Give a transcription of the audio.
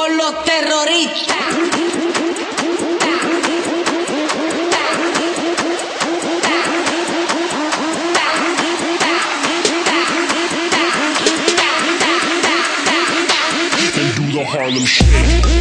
con los terroristas. And do the Harlem Shake.